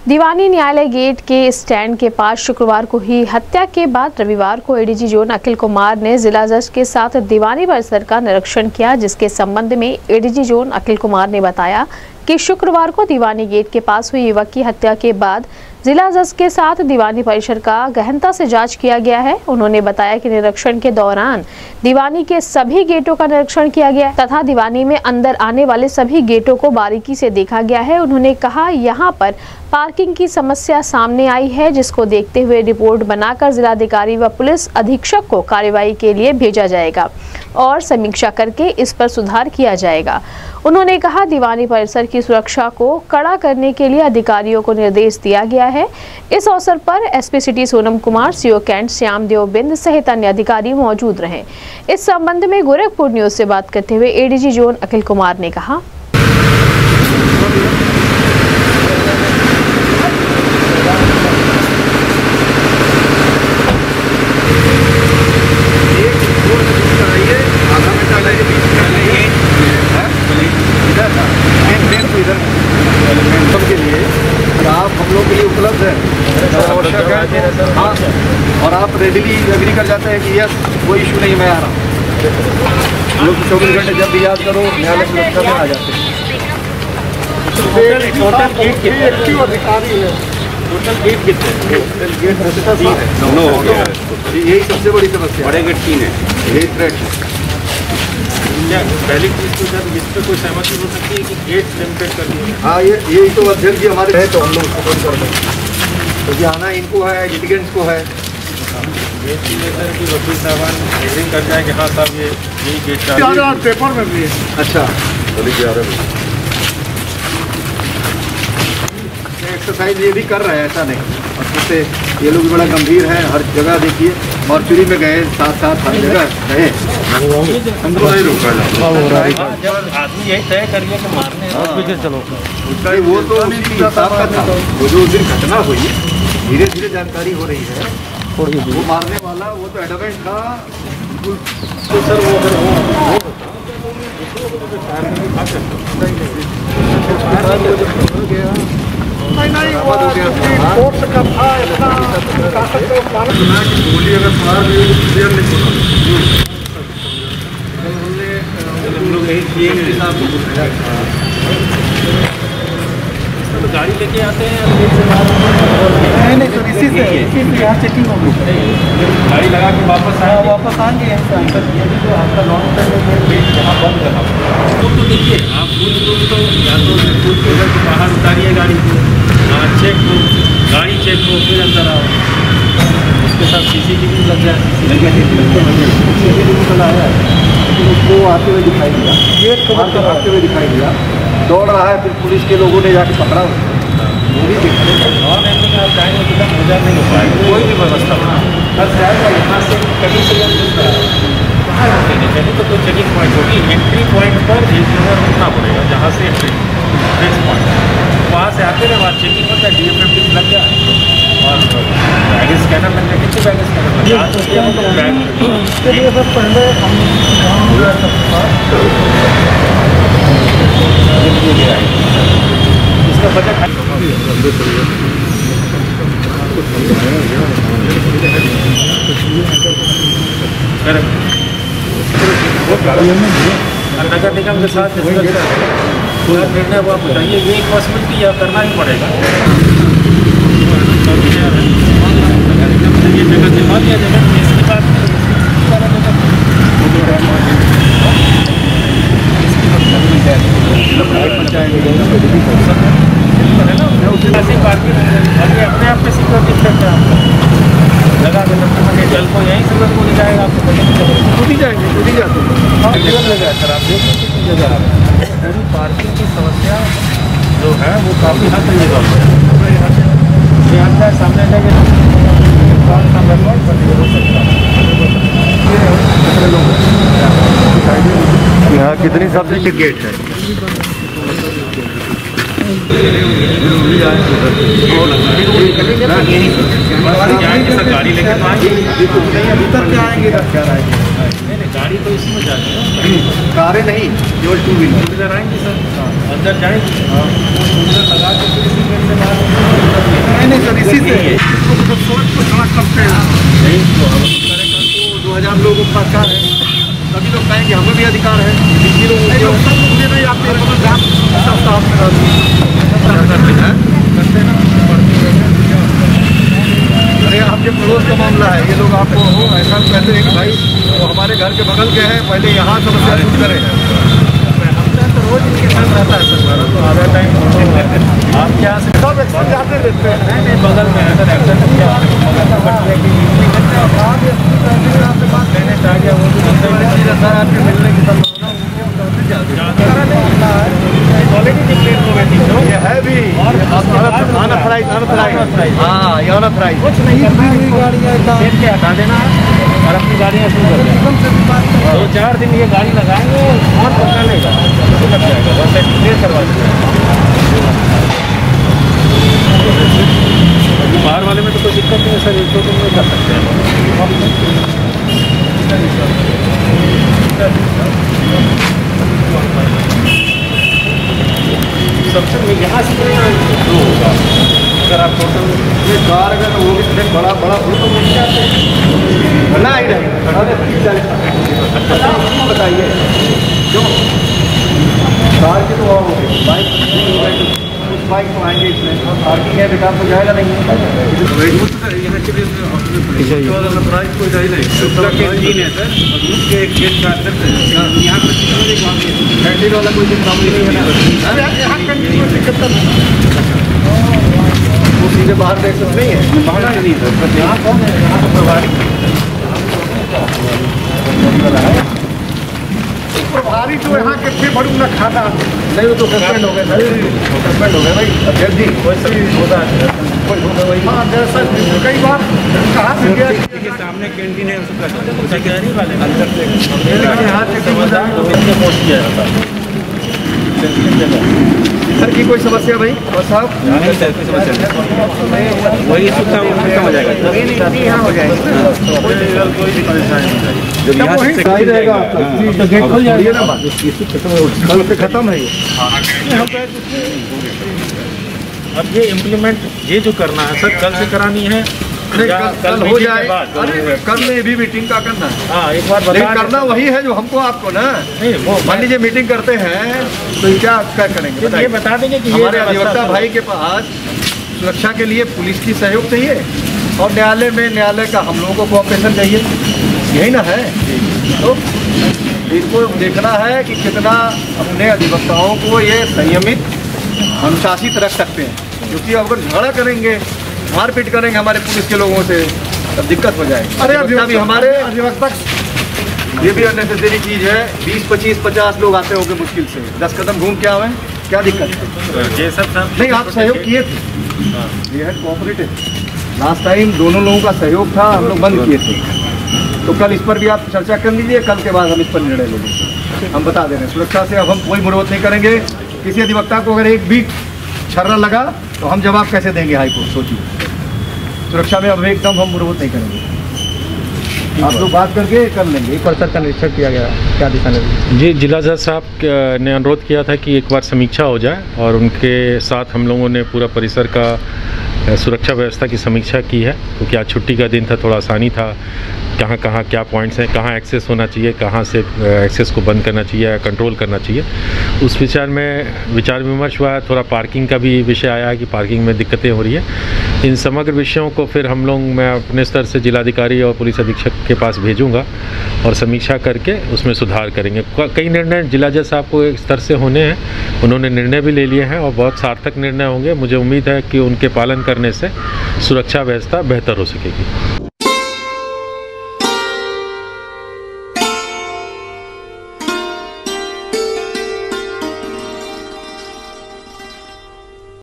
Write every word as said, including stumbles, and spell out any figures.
दीवानी न्यायालय गेट के स्टैंड के पास शुक्रवार को हुई हत्या के बाद रविवार को एडीजी जोन अखिल कुमार ने जिला जज के साथ दीवानी परिसर का निरीक्षण किया, जिसके संबंध में एडीजी जोन अखिल कुमार ने बताया कि शुक्रवार को दीवानी गेट के पास हुई युवक की हत्या के बाद जिला जज के साथ दीवानी परिसर का गहनता से जांच किया गया है। उन्होंने बताया कि निरीक्षण के दौरान दीवानी के सभी गेटों का निरीक्षण किया गया तथा दीवानी में अंदर आने वाले सभी गेटों को बारीकी से देखा गया है। उन्होंने कहा, यहाँ पर पार्किंग की समस्या सामने आई है, जिसको देखते हुए रिपोर्ट बनाकर जिलाधिकारी व पुलिस अधीक्षक को कार्रवाई के लिए भेजा जाएगा और समीक्षा करके इस पर सुधार किया जाएगा। उन्होंने कहा, दीवानी परिसर की सुरक्षा को कड़ा करने के लिए अधिकारियों को निर्देश दिया गया है। इस अवसर पर SP city Sonam Kumar, CO cant Shyam Dev Bind सहित अन्य अधिकारी मौजूद रहे। इस संबंध में गोरखपुर न्यूज से बात करते हुए एडीजी जोन अखिल कुमार ने कहा, आप हम लोग के लिए उपलब्ध है, आवश्यक है। हाँ, और आप रेडीली एग्री कर जाते हैं कि यस कोई इशू नहीं, मैं आ रहा हूँ। लोग चौबीस घंटे जब भी याद करो न्यायालय सुरक्षा में आ जाते हैं। टोटल गेट कितने अधिकारी है? टोटल गेट कितने? गेट दोनों हो गया। यही सबसे बड़ी समस्या। बड़े गेट तीन है, यही थ्रेट है। पहली चीज़ तो सर इस पर कोई सहमति हो सकती है कि गेट लिमिटेड कर दिए। हाँ, ये यही तो अध्यक्ष जी हमारे है, तो हम लोग उसको कर देंगे। तो ये आना इनको है, लिटिगेंट्स को है। ये चीज़ है सर कि वकील साहबान एग्री कर जाए कि हाँ साहब ये यही गेट का पेपर में भी है। अच्छा, चलिए ग्यारह बजे एक्सरसाइज ये भी कर रहे हैं, ऐसा नहीं। और जैसे ये लोग भी बड़ा गंभीर है, हर जगह देखिए मॉर्चुरी में गए, साथ साथ हर जगह गए। हमको नहीं रोका जब आदमी यही तय करिए कि मारने चलो उसका वो तो उसी हिसाब का था। वो जो उस दिन घटना हुई, धीरे धीरे जानकारी हो रही है। वो मारने वाला वो तो एडमेंट था बिल्कुल। तो सर वो अगर वो गोली अगर मार दी क्लियर नहीं सुना, हम लोग यही किए तो गाड़ी लेके आते हैं। नहीं नहीं तो इसी से इसी से यहाँ चेकिंग होगी। गाड़ी लगा के वापस आए वापस आएंगे अंदर। ये भी तो आपका लॉन्ग टाइम में यहाँ बंद करना पड़ेगा। तो देखिए आप फूल फूल तो या तो फूल के घर के बाहर उतारिए गाड़ी को, हाँ चेक हो, गाड़ी चेक हो, फिर अंदर आओ। उसके साथ सीसीटीवी लग जाए। सीसीटीवी तो लाया है, लेकिन उसको आते हुए दिखाई दिया, गेट को आते आते हुए दिखाई दिया, दौड़ रहा है। फिर पुलिस के लोगों ने जाके पकड़ा। वो भी नॉन एंट्री में आप जाएंगे तो हो जाए नहीं हो पाएगा कोई भी व्यवस्था बना। बस जाएगा यहाँ से कभी से कहाँ रुकेंगे? चलिए तो कोई चेकिंग पॉइंट होगी, एंट्री पॉइंट पर एक जगह रुकना पड़ेगा, जहाँ से एंट्री फिक्स पॉइंट। वहाँ से आते रहे, वहाँ चेकिंग होता है, डी एफ एफ लग जाए और बैग स्कैनर लग जाए। कितने बैग स्कैनर लग जाए? आज उसके हम लोग बैग चलिए सर पहले इसका बजट नगर निगम के साथ पूरा निर्णय वो आप बताइए। ये एक पॉसिबिलिटी या करना ही पड़ेगा। ये जगह दिलवा दिया जाएगा, इसके बाद अभी अपने आप में सिक्योरिटी थ्रेट है लगा के जल को यहीं से खुद जाएगा। आपको खुद ही जाएंगे, खुद ही जाते हैं सर। आप देख सकते पूरी पार्किंग की समस्या जो है वो काफ़ी हद तक रिजॉल्व है। यहाँ से सामने जाएंगे यहाँ कितनी सब्जी के गेट है? गाड़ी लेके गाड़ी तो इसी में जाती है, कारें नहीं, केवल टू व्हीलर आएंगे सर। अंदर जाएंगे, लगा के इसी से नहीं तो हम तो दो हज़ार लोगों का अधिकार है, सभी लोग कहेंगे हमें भी अधिकार है, किसी लोग नहीं आते अरे आपके पड़ोस का मामला है, ये लोग आपको ऐसा कहते हैं कि भाई वो हमारे घर के बगल के हैं, पहले यहाँ समस्या दूर करें। तो रोज इनके साथ रहता है सर, हमारा तो आधा टाइम आप क्या सब एक्शन जाते रहते हैं। नहीं नहीं बगल में है सर, एक्शन क्या बात लेने चाह गया वो सर आपके मिलने की संभावना क्वालिटी डिक्लेयर हो गई ये है भी हाँ ये अनअथराइज्ड कुछ नहीं करना, हटा देना और अपनी गाड़ियाँ शुरू कर देना। दो चार दिन ये गाड़ी लगाएंगे और पता नहीं लग जाएगा, बस क्लियर करवा देंगे। बाहर वाले में तो कोई दिक्कत नहीं है सर, इसको तो नहीं कर सकते हैं। सबसे यहाँ से जो होगा अगर आप टोटल ये कार अगर वो भी बड़ा बड़ा बना ही रहेगा बताइए जो कार की तो बाइक उस बाइक को आएंगे इसमें पार्किंग है बेटा आपको जाएगा नहीं प्राइस कोई जाएगा नहीं है सर उसके एक गेट का अंदर यहाँ कैंटीन वाला कोई काम नहीं है वो सीधे बाहर देख सकते नहीं है बाहर नहीं सर यहाँ कौन है यहाँ तो प्रभारी प्रभारी जो यहाँ के थे बड़ू ना खाता नहीं वो तो सस्पेंड हो गए सस्पेंड हो गए भाई अध्यक्ष जी वैसे ही होता है कोई होता वही हाँ दरअसल कई बार कहाँ से गया के सामने कैंटीन है उसका कैरी वाले अंदर से यहाँ से पोस्ट किया जाता है सर की कोई समस्या भाई और साहब नहीं सर कोई समस्या वही सुविधा खत्म हो जाएगा यहाँ हो जाएगा कोई परेशानी नहीं जब यहाँ से सही रहेगा तो गेट खुल जाएगा ना बात कल से खत्म है ये अब ये इम्प्लीमेंट ये जो करना है सर कल से करानी है नहीं, कल, कल हो जाए अरे कल में भी मीटिंग का करना है हाँ एक बार लेकिन करना वही है जो हमको आपको ना नहीं वो मान लीजिए मीटिंग करते हैं तो क्या क्या करेंगे ये बता देंगे कि हमारे अधिवक्ता भाई के पास सुरक्षा के लिए पुलिस की सहयोग चाहिए और न्यायालय में न्यायालय का हम लोगों को कोऑपरेशन चाहिए, यही ना है। तो इनको देखना है कि कितना अपने अधिवक्ताओं को ये संयमित अनुशासित रख सकते हैं, क्योंकि अगर झगड़ा करेंगे मारपीट करेंगे हमारे पुलिस के लोगों से तब दिक्कत हो जाएगी। अरे अभी हमारे अधिवक्ता ये भी अननेसेसरी चीज़ है, बीस पच्चीस पचास लोग आते होंगे मुश्किल से, दस कदम घूम के आवे, क्या दिक्कत है? ये सब नहीं आप सहयोग किए थे, ये है कोऑपरेटिव, लास्ट टाइम दोनों लोगों का सहयोग था, हम लोग बंद किए थे। तो कल इस पर भी आप चर्चा कर लीजिए, कल के बाद हम इस पर निर्णय लेंगे। हम बता दे रहे हैं सुरक्षा से अब हम कोई मुरवत नहीं करेंगे। किसी अधिवक्ता को अगर एक भी छर्रा लगा तो हम जवाब कैसे देंगे हाईकोर्ट, सोचिए। सुरक्षा में अब एकदम हम मुरवत नहीं करेंगे। आप लोग बात करके कर लेंगे। एक परिसर का निरीक्षण किया गया, क्या दिशा निर्देश? जी, जिला जज साहब ने अनुरोध किया था कि एक बार समीक्षा हो जाए और उनके साथ हम लोगों ने पूरा परिसर का सुरक्षा व्यवस्था की समीक्षा की है, क्योंकि तो आज छुट्टी का दिन था, थोड़ा आसानी था, कहाँ कहाँ क्या पॉइंट्स हैं, कहाँ एक्सेस होना चाहिए, कहाँ से एक्सेस को बंद करना चाहिए या कंट्रोल करना चाहिए, उस विचार में विचार विमर्श हुआ है। थोड़ा पार्किंग का भी विषय आया है कि पार्किंग में दिक्कतें हो रही है। इन समग्र विषयों को फिर हम लोग मैं अपने स्तर से जिलाधिकारी और पुलिस अधीक्षक के पास भेजूँगा और समीक्षा करके उसमें सुधार करेंगे। कई निर्णय जिला जज साहब को एक स्तर से होने हैं, उन्होंने निर्णय भी ले लिए हैं और बहुत सार्थक निर्णय होंगे। मुझे उम्मीद है कि उनके पालन करने से सुरक्षा व्यवस्था बेहतर हो सकेगी।